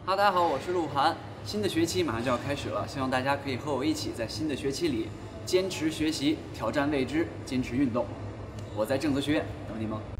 哈，大家好，我是鹿晗。新的学期马上就要开始了，希望大家可以和我一起在新的学期里坚持学习，挑战未知，坚持运动。我在正则学院等你们。